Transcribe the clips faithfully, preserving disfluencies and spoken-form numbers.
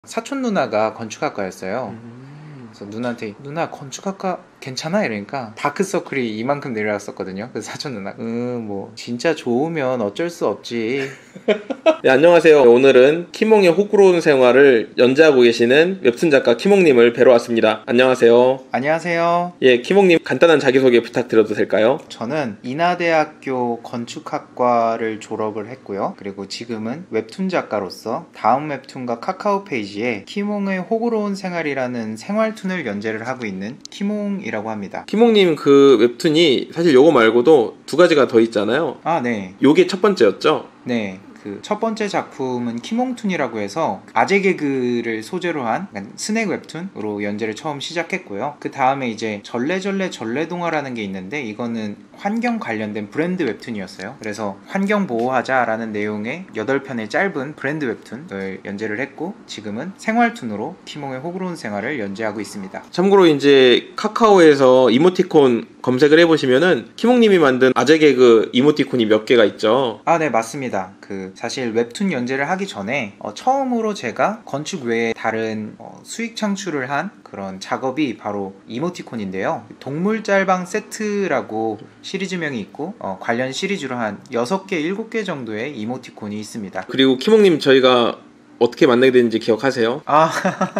사촌 누나가 건축학과였어요. 음. 그래서 누나한테 누나 건축학과 괜찮아? 이러니까 다크서클이 이만큼 내려왔었거든요. 그래서 사촌 누나 음뭐 진짜 좋으면 어쩔 수 없지. 네, 안녕하세요. 오늘은 키몽의 호구로운 생활을 연재하고 계시는 웹툰 작가 키몽님을 뵈러 왔습니다. 안녕하세요. 안녕하세요. 예, 키몽님 간단한 자기소개 부탁드려도 될까요? 저는 인하대학교 건축학과를 졸업을 했고요. 그리고 지금은 웹툰 작가로서 다음 웹툰과 카카오 페이지에 키몽의 호구로운 생활이라는 생활툰을 연재를 하고 있는 키몽이라고 합니다. 키몽님 그 웹툰이 사실 요거 말고도 두 가지가 더 있잖아요. 아, 네. 요게 첫 번째였죠? 네. 그 첫 번째 작품은 키몽툰이라고 해서 아재 개그를 소재로 한 스낵 웹툰으로 연재를 처음 시작했고요. 그 다음에 이제 전래전래 전래동화라는 게 있는데 이거는 환경 관련된 브랜드 웹툰이었어요. 그래서 환경 보호하자라는 내용의 여덟 편의 짧은 브랜드 웹툰을 연재를 했고 지금은 생활툰으로 키몽의 호구로운 생활을 연재하고 있습니다. 참고로 이제 카카오에서 이모티콘 검색을 해보시면은 키몽님이 만든 아재 개그 이모티콘이 몇 개가 있죠. 아, 네, 맞습니다. 그 사실 웹툰 연재를 하기 전에 어, 처음으로 제가 건축 외에 다른 어, 수익 창출을 한 그런 작업이 바로 이모티콘인데요. 동물 짤방 세트라고 시리즈명이 있고 어, 관련 시리즈로 한 여섯 개, 일곱 개 정도의 이모티콘이 있습니다. 그리고 키몽님 저희가 어떻게 만나게 됐는지 기억하세요? 아,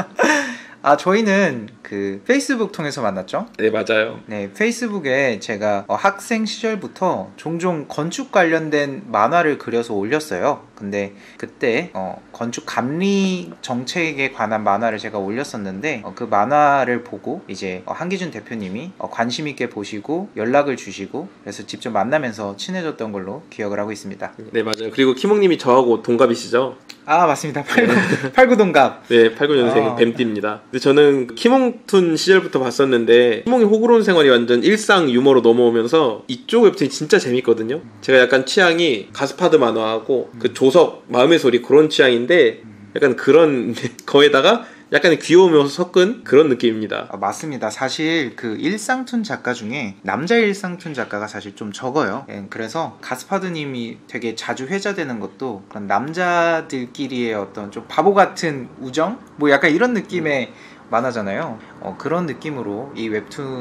아 저희는 그 페이스북 통해서 만났죠? 네, 맞아요. 네, 페이스북에 제가 어, 학생 시절부터 종종 건축 관련된 만화를 그려서 올렸어요. 근데 그때 어, 건축 감리 정책에 관한 만화를 제가 올렸었는데 어, 그 만화를 보고 이제 어, 한기준 대표님이 어, 관심 있게 보시고 연락을 주시고 그래서 직접 만나면서 친해졌던 걸로 기억을 하고 있습니다. 네, 맞아요. 그리고 키몽님이 저하고 동갑이시죠? 아, 맞습니다. 팔십구, 팔십구 동갑. 네, 팔십구 년생 어. 뱀띠입니다. 근데 저는 키몽툰 시절부터 봤었는데 키몽의 호구로운 생활이 완전 일상 유머로 넘어오면서 이쪽 웹툰이 진짜 재밌거든요. 제가 약간 취향이 가스파드 만화하고 그 조석 마음의 소리 그런 취향인데 약간 그런 거에다가 약간의 귀여움을 섞은 그런 느낌입니다. 아, 맞습니다. 사실 그 일상툰 작가 중에 남자 일상툰 작가가 사실 좀 적어요. 예, 그래서 가스파드님이 되게 자주 회자되는 것도 그런 남자들끼리의 어떤 좀 바보 같은 우정? 뭐 약간 이런 느낌의 만화잖아요. 어, 그런 느낌으로 이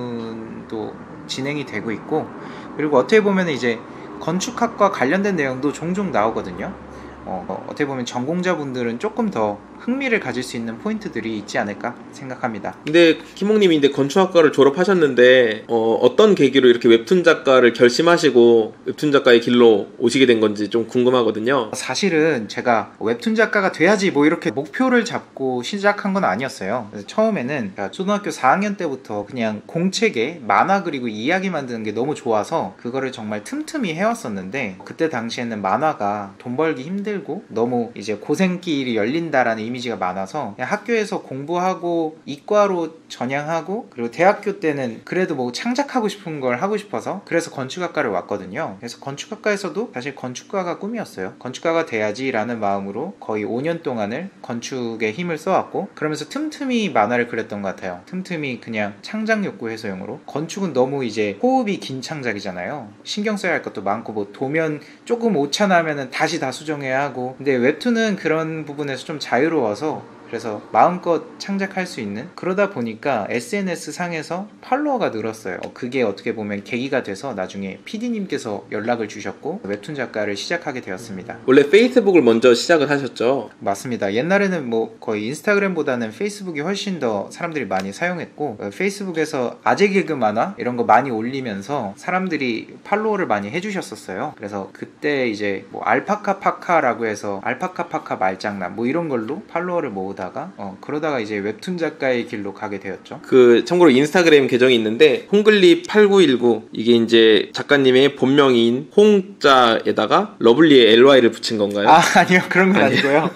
웹툰도 진행이 되고 있고 그리고 어떻게 보면 이제 건축학과 관련된 내용도 종종 나오거든요. 어, 어, 어떻게 보면 전공자분들은 조금 더 흥미를 가질 수 있는 포인트들이 있지 않을까 생각합니다. 근데 키몽님이 이제 건축학과를 졸업하셨는데 어, 어떤 계기로 이렇게 웹툰 작가를 결심하시고 웹툰 작가의 길로 오시게 된 건지 좀 궁금하거든요. 사실은 제가 웹툰 작가가 돼야지 뭐 이렇게 목표를 잡고 시작한 건 아니었어요. 그래서 처음에는 초등학교 사 학년 때부터 그냥 공책에 만화 그리고 이야기 만드는 게 너무 좋아서 그거를 정말 틈틈이 해왔었는데 그때 당시에는 만화가 돈 벌기 힘들고 너무 이제 고생길이 열린다라는 이미지가 많아서 그냥 학교에서 공부하고 이과로 전향하고 그리고 대학교 때는 그래도 뭐 창작하고 싶은 걸 하고 싶어서 그래서 건축학과를 왔거든요. 그래서 건축학과에서도 사실 건축가가 꿈이었어요. 건축가가 돼야지 라는 마음으로 거의 오 년 동안을 건축에 힘을 써왔고 그러면서 틈틈이 만화를 그렸던 것 같아요. 틈틈이 그냥 창작 욕구 해소용으로. 건축은 너무 이제 호흡이 긴 창작이잖아요. 신경 써야 할 것도 많고 뭐 도면 조금 오차 나면은 다시 다 수정해야 하고 근데 웹툰은 그런 부분에서 좀 자유로워 와서 그래서 마음껏 창작할 수 있는 그러다 보니까 에스엔에스 상에서 팔로워가 늘었어요. 그게 어떻게 보면 계기가 돼서 나중에 피디님께서 연락을 주셨고 웹툰 작가를 시작하게 되었습니다. 원래 페이스북을 먼저 시작을 하셨죠? 맞습니다. 옛날에는 뭐 거의 인스타그램보다는 페이스북이 훨씬 더 사람들이 많이 사용했고 페이스북에서 아재 개그 만화 이런 거 많이 올리면서 사람들이 팔로우를 많이 해주셨었어요. 그래서 그때 이제 뭐 알파카 파카라고 해서 알파카 파카 말장난 뭐 이런 걸로 팔로워를 모으다 다가 어, 그러다가 이제 웹툰 작가의 길로 가게 되었죠. 그 참고로 인스타그램 계정이 있는데 홍글리 팔구일구 이게 이제 작가님의 본명인 홍자에다가 러블리의 엘와이를 붙인 건가요? 아, 아니요, 그런 건 아니고요.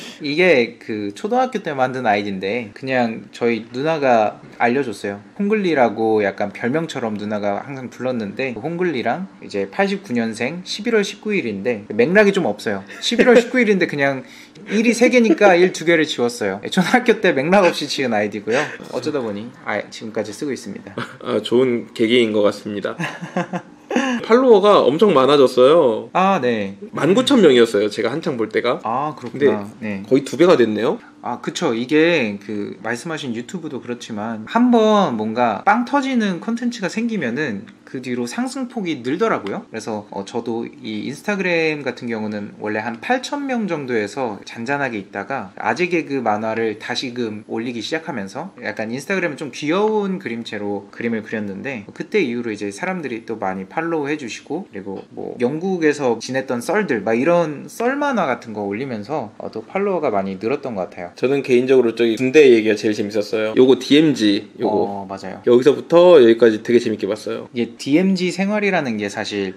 이게 그 초등학교 때 만든 아이디인데 그냥 저희 누나가 알려줬어요. 홍글리라고 약간 별명처럼 누나가 항상 불렀는데 홍글리랑 이제 팔십구 년생 십일월 십구일인데 맥락이 좀 없어요. 십일월 십구일인데 그냥 일이 세 개니까 일 두 개를 지웠어요. 초등학교 때 맥락 없이 지은 아이디고요. 어쩌다 보니 아, 지금까지 쓰고 있습니다. 아, 좋은 계기인 것 같습니다. 팔로워가 엄청 많아졌어요. 아, 네. 만 구천 명이었어요. 제가 한창 볼 때가. 아, 그렇구나. 근데 네. 거의 두 배가 됐네요. 아, 그쵸. 이게 그 말씀하신 유튜브도 그렇지만 한번 뭔가 빵 터지는 콘텐츠가 생기면은 그 뒤로 상승폭이 늘더라고요. 그래서 어, 저도 이 인스타그램 같은 경우는 원래 한 팔천 명 정도에서 잔잔하게 있다가 아재 개그 만화를 다시금 올리기 시작하면서 약간 인스타그램은 좀 귀여운 그림체로 그림을 그렸는데 그때 이후로 이제 사람들이 또 많이 팔로우 해주시고 그리고 뭐 영국에서 지냈던 썰들 막 이런 썰 만화 같은 거 올리면서 어, 또 팔로워가 많이 늘었던 것 같아요. 저는 개인적으로 저기 군대 얘기가 제일 재밌었어요. 요거 디엠지 요거 어, 맞아요. 여기서부터 여기까지 되게 재밌게 봤어요. 이게 디엠지 생활이라는 게 사실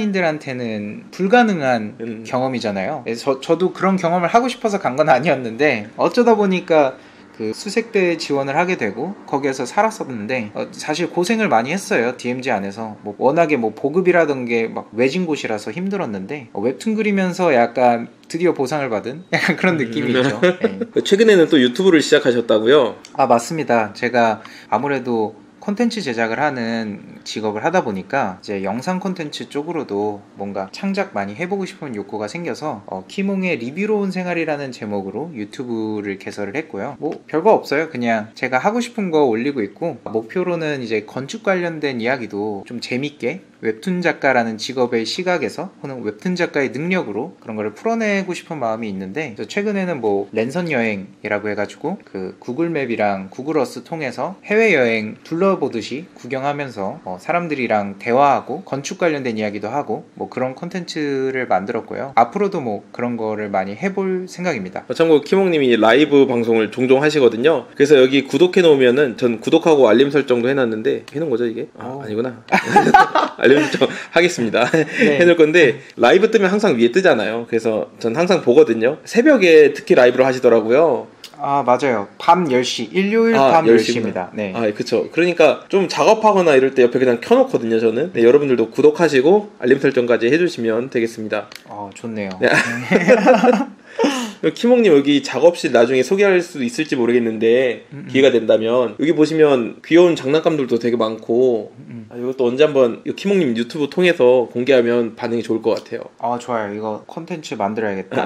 일반인들한테는 불가능한 음. 경험이잖아요. 그래서 저, 저도 그런 경험을 하고 싶어서 간 건 아니었는데 어쩌다 보니까 그 수색대 지원을 하게 되고 거기에서 살았었는데 어, 사실 고생을 많이 했어요. 디엠지 안에서 뭐 워낙에 뭐 보급이라던 게 막 외진 곳이라서 힘들었는데 어, 웹툰 그리면서 약간 드디어 보상을 받은 약간 그런 느낌이 있죠. 네. 최근에는 또 유튜브를 시작하셨다고요? 아, 맞습니다. 제가 아무래도 콘텐츠 제작을 하는 직업을 하다 보니까 이제 영상 콘텐츠 쪽으로도 뭔가 창작 많이 해보고 싶은 욕구가 생겨서 어, 키몽의 리뷰로 온 생활이라는 제목으로 유튜브를 개설을 했고요. 뭐 별거 없어요. 그냥 제가 하고 싶은 거 올리고 있고 목표로는 이제 건축 관련된 이야기도 좀 재밌게 웹툰 작가라는 직업의 시각에서 혹은 웹툰 작가의 능력으로 그런 거를 풀어내고 싶은 마음이 있는데 최근에는 뭐 랜선 여행이라고 해가지고 그 구글맵이랑 구글어스 통해서 해외여행 둘러보듯이 구경하면서 어 사람들이랑 대화하고 건축 관련된 이야기도 하고 뭐 그런 콘텐츠를 만들었고요. 앞으로도 뭐 그런 거를 많이 해볼 생각입니다. 참고로 키몽님이 라이브 방송을 종종 하시거든요. 그래서 여기 구독해 놓으면은 전 구독하고 알림 설정도 해놨는데 해놓은 거죠 이게? 아, 오. 아니구나. 알림 설정 하겠습니다. 네. 해놓을 건데 라이브 뜨면 항상 위에 뜨잖아요. 그래서 전 항상 보거든요. 새벽에 특히 라이브로 하시더라고요. 아, 맞아요. 밤 열 시, 일요일 아, 밤 열 열 시구나. 시입니다. 네. 아, 그쵸. 그러니까 좀 작업하거나 이럴 때 옆에 그냥 켜놓거든요, 저는. 네, 여러분들도 구독하시고 알림 설정까지 해주시면 되겠습니다. 어, 좋네요. 네. 키몽님 여기 작업실 나중에 소개할 수도 있을지 모르겠는데 음음. 기회가 된다면 여기 보시면 귀여운 장난감들도 되게 많고 음. 아, 이것도 언제 한번 키몽님 유튜브 통해서 공개하면 반응이 좋을 것 같아요. 아, 좋아요. 이거 콘텐츠 만들어야겠다.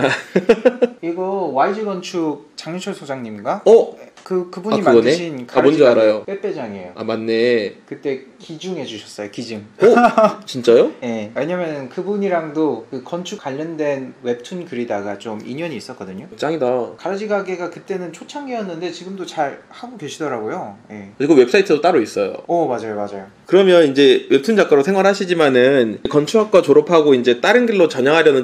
이거 와이지 건축 장윤철 소장님인가? 어? 그 그분이 아, 그거네? 만드신 아, 뭔지 알아요. 빼빼장이에요. 아 맞네. 그때 기증해 주셨어요. 기증. 어? 진짜요? 예. 왜냐면 그분이랑도 그 건축 관련된 웹툰 그리다가 좀 인연이 있었거든요. 짱이다. 가라지 가게가 그때는 초창기였는데 지금도 잘 하고 계시더라고요. 예. 이거 웹사이트도 따로 있어요. 오, 맞아요, 맞아요. 그러면 이제 웹툰 작가로 생활하시지만은 건축학과 졸업하고 이제 다른 길로 전향하려는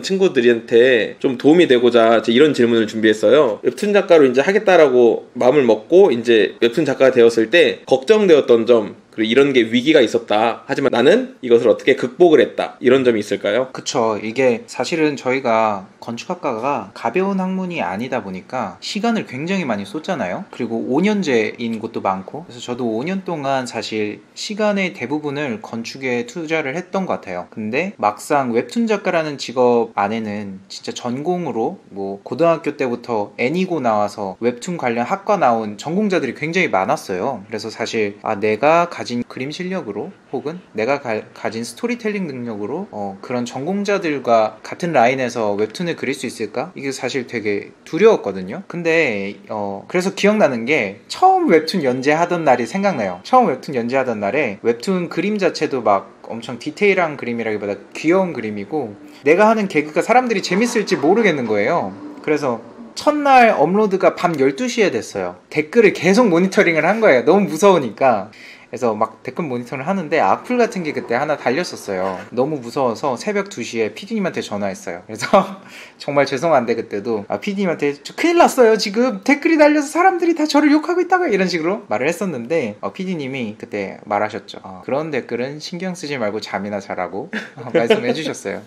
친구들한테 좀 도움이 되고자 이제 이런 질문을 준비했어요. 웹툰 작가로 이제 하겠다라고 마음을 먹고 이제 웹툰 작가가 되었을 때 걱정되었던 점, 그리고 이런 게 위기가 있었다. 하지만 나는 이것을 어떻게 극복을 했다. 이런 점이 있을까요? 그쵸. 이게 사실은 저희가 건축학과가 가벼운 학문이 아니다 보니까 시간을 굉장히 많이 쏟잖아요. 그리고 오 년제인 곳도 많고. 그래서 저도 오 년 동안 사실 시간의 대부분을 건축에 투자를 했던 것 같아요. 근데 막상 웹툰 작가라는 직업 안에는 진짜 전공으로 뭐 고등학교 때부터 애니고 나와서 웹툰 관련 학과 나온 전공자들이 굉장히 많았어요. 그래서 사실 아 내가 가진 그림 실력으로 혹은 내가 가, 가진 스토리텔링 능력으로 어, 그런 전공자들과 같은 라인에서 웹툰을 그릴 수 있을까? 이게 사실 되게 두려웠거든요. 근데 어, 그래서 기억나는 게 처음 웹툰 연재하던 날이 생각나요. 처음 웹툰 연재하던 날에 웹툰 그림 자체도 막 엄청 디테일한 그림이라기보다 귀여운 그림이고 내가 하는 개그가 사람들이 재밌을지 모르겠는 거예요. 그래서 첫날 업로드가 밤 열두 시에 됐어요. 댓글을 계속 모니터링을 한 거예요. 너무 무서우니까. 그래서 막 댓글 모니터를 하는데 악플 같은 게 그때 하나 달렸었어요. 너무 무서워서 새벽 두 시에 피디님한테 전화했어요. 그래서 정말 죄송한데 그때도 아, 피디님한테 저 큰일 났어요. 지금 댓글이 달려서 사람들이 다 저를 욕하고 있다가 이런 식으로 말을 했었는데 어, 피디님이 그때 말하셨죠. 어, 그런 댓글은 신경 쓰지 말고 잠이나 자라고 어, 말씀해 주셨어요.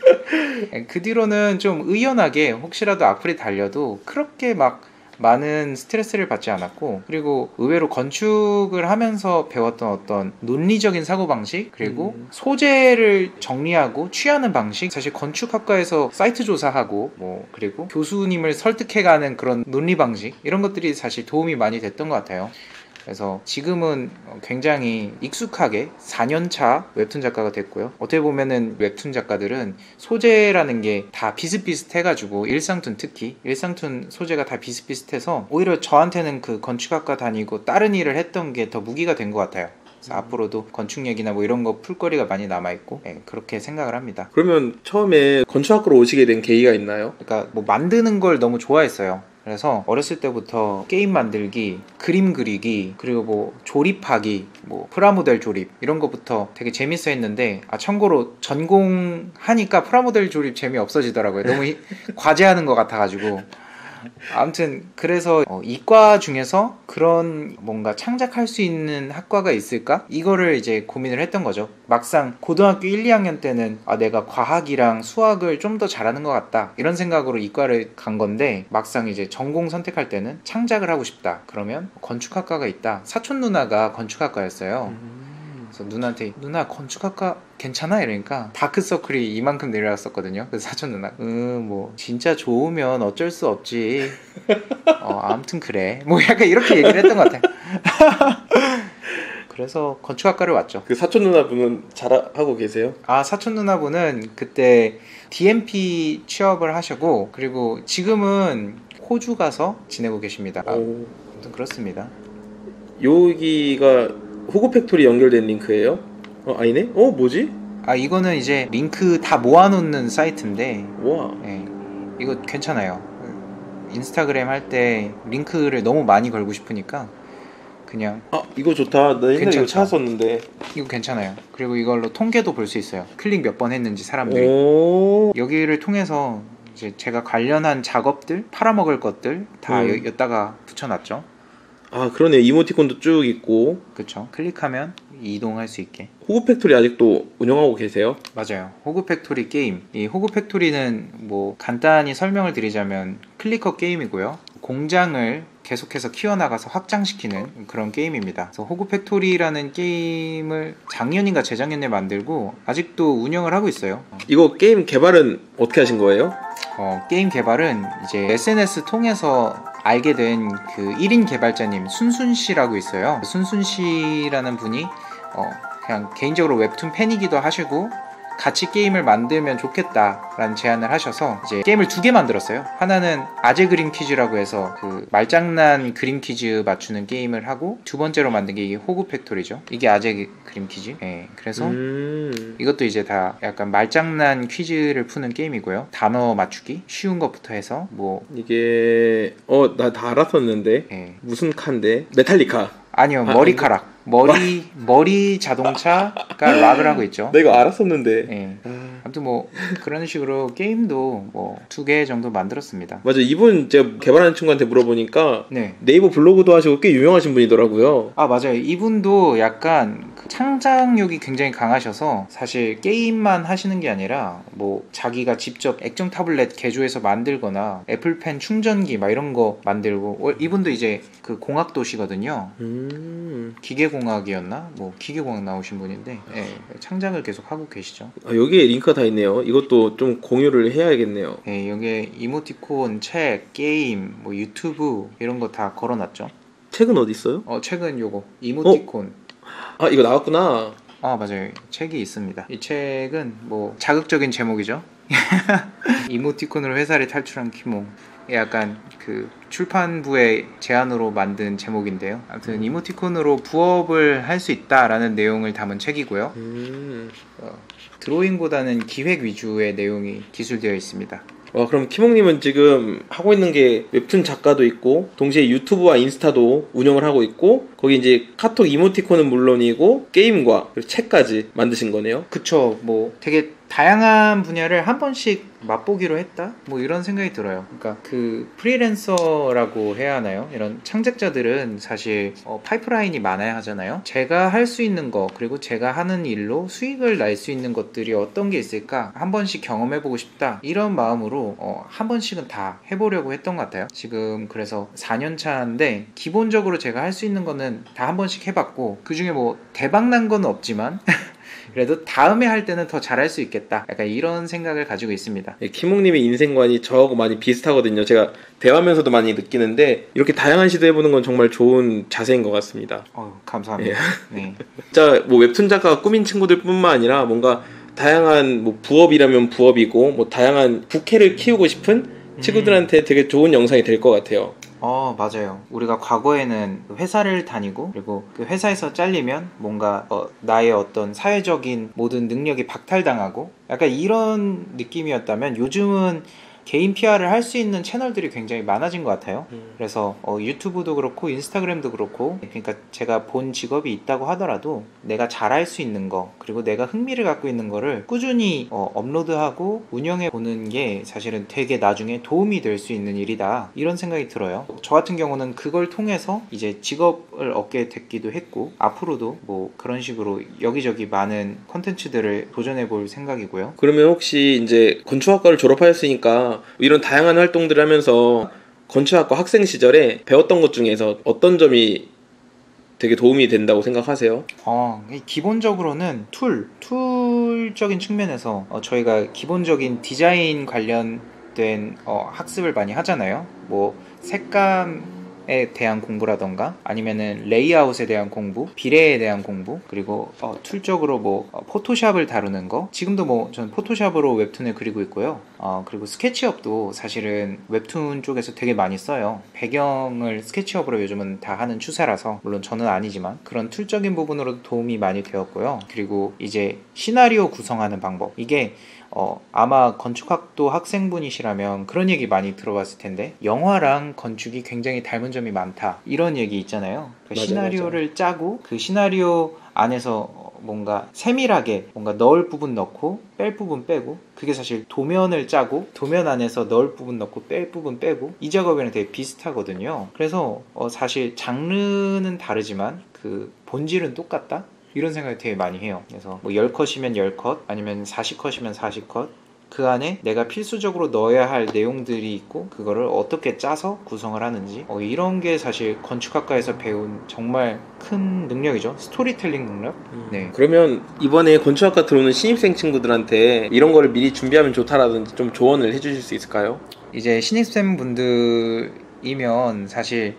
그 뒤로는 좀 의연하게 혹시라도 악플이 달려도 그렇게 막 많은 스트레스를 받지 않았고 그리고 의외로 건축을 하면서 배웠던 어떤 논리적인 사고방식 그리고 음. 소재를 정리하고 취하는 방식 사실 건축학과에서 사이트 조사하고 뭐 그리고 교수님을 설득해가는 그런 논리 방식 이런 것들이 사실 도움이 많이 됐던 것 같아요. 그래서 지금은 굉장히 익숙하게 사 년 차 웹툰 작가가 됐고요. 어떻게 보면은 웹툰 작가들은 소재라는 게 다 비슷비슷해가지고 일상툰 특히 일상툰 소재가 다 비슷비슷해서 오히려 저한테는 그 건축학과 다니고 다른 일을 했던 게 더 무기가 된 것 같아요. 그래서 음. 앞으로도 건축 얘기나 뭐 이런 거 풀거리가 많이 남아있고 네, 그렇게 생각을 합니다. 그러면 처음에 건축학과로 오시게 된 계기가 있나요? 그러니까 뭐 만드는 걸 너무 좋아했어요. 그래서 어렸을 때부터 게임 만들기, 그림 그리기, 그리고 뭐 조립하기, 뭐 프라모델 조립 이런 것부터 되게 재밌어 했는데 아 참고로 전공하니까 프라모델 조립 재미 없어지더라고요. 너무 과제하는 것 같아가지고 아무튼 그래서 어, 이과 중에서 그런 뭔가 창작할 수 있는 학과가 있을까? 이거를 이제 고민을 했던 거죠. 막상 고등학교 일, 이 학년 때는 아 내가 과학이랑 수학을 좀 더 잘하는 것 같다 이런 생각으로 이과를 간 건데 막상 이제 전공 선택할 때는 창작을 하고 싶다 그러면 건축학과가 있다. 사촌 누나가 건축학과였어요. 음. 그래서 누나한테 누나 건축학과 괜찮아? 이러니까 다크서클이 이만큼 내려왔었거든요. 그래서 사촌 누나 음뭐 진짜 좋으면 어쩔 수 없지. 어 아무튼 그래 뭐 약간 이렇게 얘기를 했던 것 같아요. 그래서 건축학과를 왔죠. 그 사촌 누나분은 잘하고 계세요? 아 사촌 누나분은 그때 디엠피 취업을 하시고 그리고 지금은 호주 가서 지내고 계십니다. 아, 아무튼 그렇습니다. 여기가 호구 팩토리 연결된 링크예요? 어 아니네? 어 뭐지? 아 이거는 이제 링크 다 모아놓는 사이트인데 와. 네, 이거 괜찮아요. 인스타그램 할 때 링크를 너무 많이 걸고 싶으니까 그냥 아 이거 좋다. 나 옛날에 이거 찾았었는데 이거 괜찮아요. 그리고 이걸로 통계도 볼 수 있어요. 클릭 몇 번 했는지 사람들이. 오. 여기를 통해서 이제 제가 관련한 작업들 팔아먹을 것들 다 음. 여, 여기다가 붙여놨죠. 아 그러네. 이모티콘도 쭉 있고. 그쵸. 클릭하면 이동할 수 있게. 호구 팩토리 아직도 운영하고 계세요? 맞아요. 호구 팩토리 게임. 이 호구 팩토리는 뭐 간단히 설명을 드리자면 클리커 게임이고요. 공장을 계속해서 키워나가서 확장시키는 그런 게임입니다. 그래서 호구 팩토리라는 게임을 작년인가 재작년에 만들고 아직도 운영을 하고 있어요. 이거 게임 개발은 어떻게 하신 거예요? 어, 게임 개발은 이제 에스엔에스 통해서 알게 된 그 일 인 개발자님 순순 씨라고 있어요. 순순 씨라는 분이 어, 그냥 개인적으로 웹툰 팬이기도 하시고 같이 게임을 만들면 좋겠다라는 제안을 하셔서 이제 게임을 두 개 만들었어요. 하나는 아재 그림 퀴즈라고 해서 그 말장난 그림 퀴즈 맞추는 게임을 하고 두 번째로 만든 게 이게 호구 팩토리죠. 이게 아재 그림 퀴즈. 네, 그래서 음... 이것도 이제 다 약간 말장난 퀴즈를 푸는 게임이고요. 단어 맞추기 쉬운 것부터 해서 뭐 이게 어 나 다 알았었는데 네. 무슨 칸데 메탈리카 아니요 아, 머리카락 머리 머리 자동차가 락을 하고 있죠. 내가 알았었는데. 네. 아... 아무튼 뭐 그런 식으로 게임도 뭐 두 개 정도 만들었습니다. 맞아. 이분 제가 개발하는 친구한테 물어보니까 네. 네이버 블로그도 하시고 꽤 유명하신 분이더라고요. 아 맞아요. 이분도 약간 그 창작력이 굉장히 강하셔서 사실 게임만 하시는 게 아니라 뭐 자기가 직접 액정 타블렛 개조해서 만들거나 애플펜 충전기 막 이런 거 만들고 이분도 이제 그 공학도시거든요. 음... 기계공학이었나? 뭐 기계공학 나오신 분인데 네, 창작을 계속 하고 계시죠. 아, 여기에 링크가 다 있네요. 이것도 좀 공유를 해야겠네요. 네, 여기에 이모티콘, 책, 게임, 뭐 유튜브 이런 거 다 걸어놨죠. 책은 어디 있어요? 어, 책은 요거 이모티콘. 어? 아 이거 나왔구나. 아 맞아요. 책이 있습니다. 이 책은 뭐 자극적인 제목이죠. 이모티콘으로 회사를 탈출한 키몽. 약간 그 출판부의 제안으로 만든 제목인데요. 아무튼 음. 이모티콘으로 부업을 할 수 있다라는 내용을 담은 책이고요. 음. 어, 드로잉보다는 기획 위주의 내용이 기술되어 있습니다. 와, 그럼 키몽님은 지금 하고 있는 게 웹툰 작가도 있고 동시에 유튜브와 인스타도 운영을 하고 있고 거기 이제 카톡 이모티콘은 물론이고 게임과 그리고 책까지 만드신 거네요. 그쵸. 뭐 되게 다양한 분야를 한 번씩 맛보기로 했다? 뭐 이런 생각이 들어요. 그러니까 그 프리랜서라고 해야 하나요? 이런 창작자들은 사실 어, 파이프라인이 많아야 하잖아요. 제가 할 수 있는 거 그리고 제가 하는 일로 수익을 낼 수 있는 것들이 어떤 게 있을까? 한 번씩 경험해보고 싶다. 이런 마음으로 어, 한 번씩은 다 해보려고 했던 것 같아요. 지금 그래서 사 년 차인데 기본적으로 제가 할 수 있는 거는 다 한 번씩 해봤고 그 중에 뭐 대박난 건 없지만 그래도 다음에 할 때는 더 잘할 수 있겠다. 약간 이런 생각을 가지고 있습니다. 네, 키몽님의 인생관이 저하고 많이 비슷하거든요. 제가 대화하면서도 많이 느끼는데 이렇게 다양한 시도해보는 건 정말 좋은 자세인 것 같습니다. 어, 감사합니다. 네. 진짜 뭐 웹툰 작가가 꾸민 친구들뿐만 아니라 뭔가 다양한 뭐 부업이라면 부업이고 뭐 다양한 부캐를 키우고 싶은 친구들한테 되게 좋은 영상이 될 것 같아요. 어, 맞아요. 우리가 과거에는 회사를 다니고 그리고 그 회사에서 잘리면 뭔가 어, 나의 어떤 사회적인 모든 능력이 박탈당하고 약간 이런 느낌이었다면 요즘은 개인 피알을 할 수 있는 채널들이 굉장히 많아진 것 같아요. 음. 그래서 어, 유튜브도 그렇고 인스타그램도 그렇고 그러니까 제가 본 직업이 있다고 하더라도 내가 잘할 수 있는 거 그리고 내가 흥미를 갖고 있는 거를 꾸준히 어, 업로드하고 운영해 보는 게 사실은 되게 나중에 도움이 될 수 있는 일이다 이런 생각이 들어요. 저 같은 경우는 그걸 통해서 이제 직업을 얻게 됐기도 했고 앞으로도 뭐 그런 식으로 여기저기 많은 콘텐츠들을 도전해 볼 생각이고요. 그러면 혹시 이제 건축학과를 졸업하였으니까 이런 다양한 활동들을 하면서 건축학과 학생 시절에 배웠던 것 중에서 어떤 점이 되게 도움이 된다고 생각하세요? 어, 기본적으로는 툴, 툴적인 측면에서 어, 저희가 기본적인 디자인 관련된 어, 학습을 많이 하잖아요. 뭐 색감에 대한 공부라던가 아니면은 레이아웃에 대한 공부, 비례에 대한 공부, 그리고 어, 툴적으로 뭐 어, 포토샵을 다루는 거. 지금도 뭐 저는 포토샵으로 웹툰을 그리고 있고요. 어, 그리고 스케치업도 사실은 웹툰 쪽에서 되게 많이 써요. 배경을 스케치업으로 요즘은 다 하는 추세라서 물론 저는 아니지만 그런 툴적인 부분으로도 도움이 많이 되었고요. 그리고 이제 시나리오 구성하는 방법. 이게 어, 아마 건축학도 학생분이시라면 그런 얘기 많이 들어봤을 텐데 영화랑 건축이 굉장히 닮은 점이 많다 이런 얘기 있잖아요. 그러니까 맞아, 시나리오를 맞아. 짜고 그 시나리오 안에서 뭔가 세밀하게 뭔가 넣을 부분 넣고 뺄 부분 빼고 그게 사실 도면을 짜고 도면 안에서 넣을 부분 넣고 뺄 부분 빼고 이 작업이랑 되게 비슷하거든요. 그래서 어, 사실 장르는 다르지만 그 본질은 똑같다? 이런 생각을 되게 많이 해요. 그래서 뭐 십 컷이면 십 컷 아니면 사십 컷이면 사십 컷 그 안에 내가 필수적으로 넣어야 할 내용들이 있고 그거를 어떻게 짜서 구성을 하는지 어, 이런 게 사실 건축학과에서 배운 정말 큰 능력이죠. 스토리텔링 능력. 음, 네. 그러면 이번에 건축학과 들어오는 신입생 친구들한테 이런 거를 미리 준비하면 좋다라든지 좀 조언을 해주실 수 있을까요? 이제 신입생 분들 이면 사실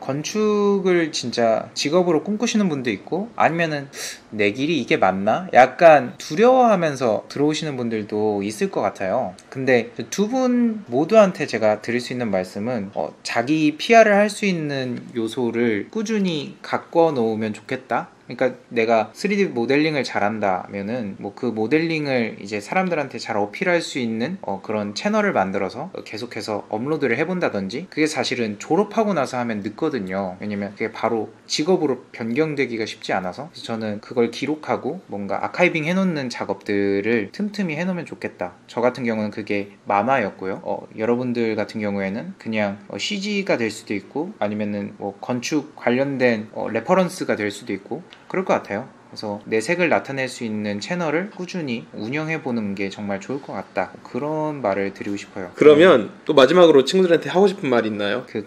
건축을 진짜 직업으로 꿈꾸시는 분도 있고 아니면은 내 길이 이게 맞나? 약간 두려워하면서 들어오시는 분들도 있을 것 같아요. 근데 두 분 모두한테 제가 드릴 수 있는 말씀은 어, 자기 피알을 할 수 있는 요소를 꾸준히 갖고 놓으면 좋겠다. 그러니까 내가 쓰리디 모델링을 잘한다면은 뭐 그 모델링을 이제 사람들한테 잘 어필할 수 있는 어 그런 채널을 만들어서 계속해서 업로드를 해본다든지 그게 사실은 졸업하고 나서 하면 늦거든요. 왜냐면 그게 바로 직업으로 변경되기가 쉽지 않아서 그래서 저는 그걸 기록하고 뭔가 아카이빙 해놓는 작업들을 틈틈이 해놓으면 좋겠다. 저 같은 경우는 그게 만화였고요. 어, 여러분들 같은 경우에는 그냥 어, 씨지가 될 수도 있고 아니면은 뭐 건축 관련된 어, 레퍼런스가 될 수도 있고 그럴 것 같아요. 그래서 내 색을 나타낼 수 있는 채널을 꾸준히 운영해보는 게 정말 좋을 것 같다. 그런 말을 드리고 싶어요. 그러면 또 마지막으로 친구들한테 하고 싶은 말 있나요? 그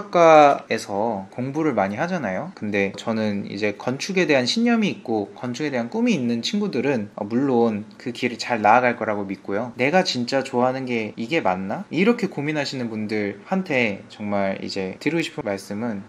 건축학과에서 공부를 많이 하잖아요. 근데 저는 이제 건축에 대한 신념이 있고 건축에 대한 꿈이 있는 친구들은 물론 그 길을 잘 나아갈 거라고 믿고요. 내가 진짜 좋아하는 게 이게 맞나? 이렇게 고민하시는 분들한테 정말 이제 드리고 싶은 말씀은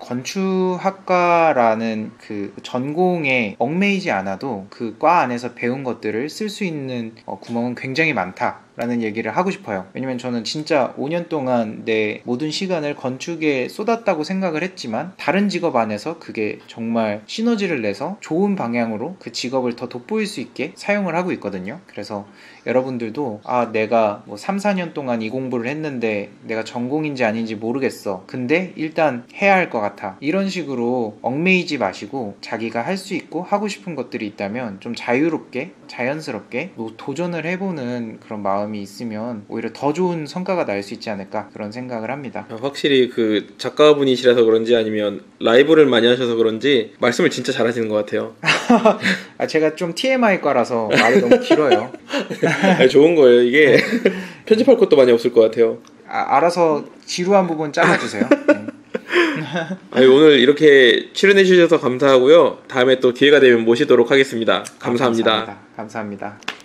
건축학과라는 그 전공에 얽매이지 않아도 그 과 안에서 배운 것들을 쓸 수 있는 어, 구멍은 굉장히 많다 라는 얘기를 하고 싶어요. 왜냐면 저는 진짜 오 년 동안 내 모든 시간을 건축에 쏟았다고 생각을 했지만 다른 직업 안에서 그게 정말 시너지를 내서 좋은 방향으로 그 직업을 더 돋보일 수 있게 사용을 하고 있거든요. 그래서 여러분들도 아 내가 뭐 삼, 사 년 동안 이 공부를 했는데 내가 전공인지 아닌지 모르겠어. 근데 일단 해야 할 것 같아. 이런 식으로 얽매이지 마시고 자기가 할 수 있고 하고 싶은 것들이 있다면 좀 자유롭게 자연스럽게 뭐 도전을 해보는 그런 마음이 있으면 오히려 더 좋은 성과가 날 수 있지 않을까 그런 생각을 합니다. 확실히 그 작가분이시라서 그런지 아니면 라이브를 많이 하셔서 그런지 말씀을 진짜 잘하시는 것 같아요. 아, 제가 좀 티엠아이과라서 말이 너무 길어요. 아니, 좋은 거예요. 이게 편집할 것도 많이 없을 것 같아요. 아, 알아서 지루한 부분 잘라주세요. 네. 아니, 오늘 이렇게 출연해 주셔서 감사하고요. 다음에 또 기회가 되면 모시도록 하겠습니다. 감사합니다. 아, 감사합니다. 감사합니다.